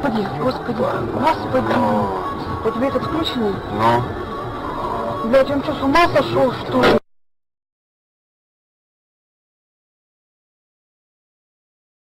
Господи, господи, господи. У тебя этот включенный? Ну. Блядь, он что, с ума сошел, что ли?